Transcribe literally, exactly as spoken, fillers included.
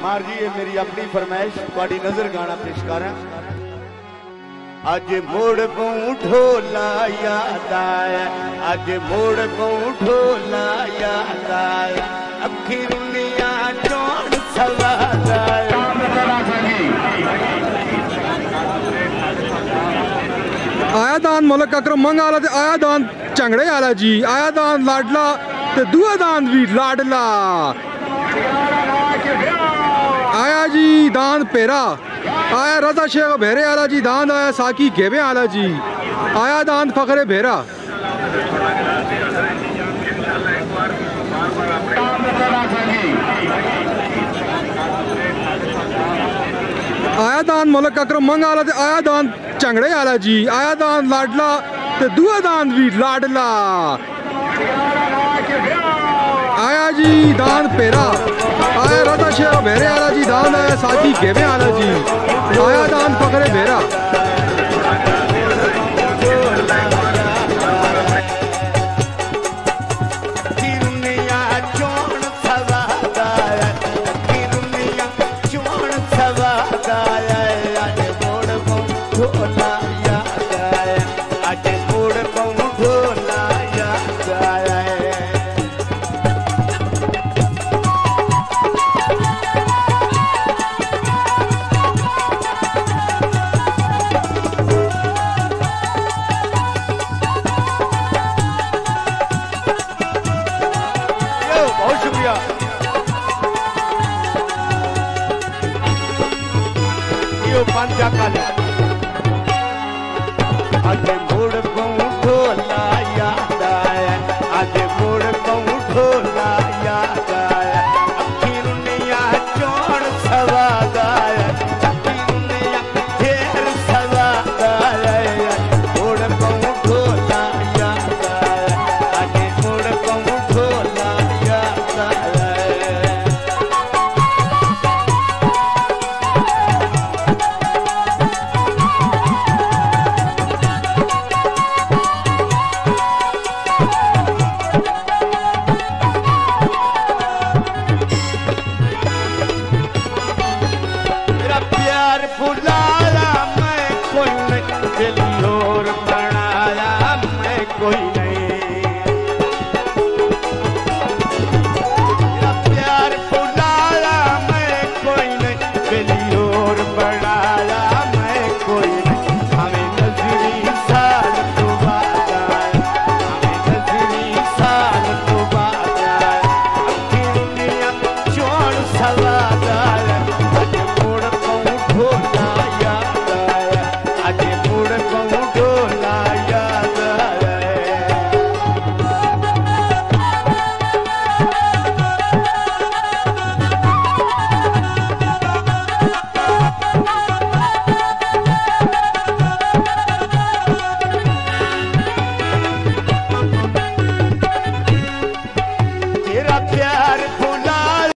मार जी ये मेरी अपनी फरमाइश थोड़ी नजर गाना पेश कर अज मोड़ पऊ ढोला याद आया अज मोड़ पऊ ढोला याद आया अखी रुनिया चौन सवाद आया आया दान मौलक अकरम मंग आला ते आया दान चंगड़े आला जी आया दान लाडला ते दुआ दान भी लाडला आया जी दान पेरा आया रजा शेख भेरे आला जी दान आया साकी घेबे आला जी आया दान फखरे भेरा आया दान मौलक अकरम मंग आला ते आया दान चंगड़े आला जी आया दान लाडला ते दुआ दान भी लाडला आया जी दान पेरा आया रजा शेख भेरे आला जी दान आया साथी घेबे आला जी आया दान फखरे भेरा अज मुड़ पऊ ढोला याद आया अज मुड़ पऊ ढोला याद आया अखी रुनिया चौन सवाद आया अखी रुनिया ढेर सवाद आया मुड़ पऊ ढोला याद आया अज मुड़ पऊ ढोला याद आया बुलाया मैं कोई नहीं दिल और बनाया मैं कोई नहीं मेरा प्यार बुलाया मैं कोई नहीं दिल और बनाया मैं कोई नहीं हमें नजरी साल तो बाद आया हमें नजरी साल तो बाद आया अखी रुनिया चौन सवाद आया अज मुड़ पऊ ढोला याद आया अज मुड़ पऊ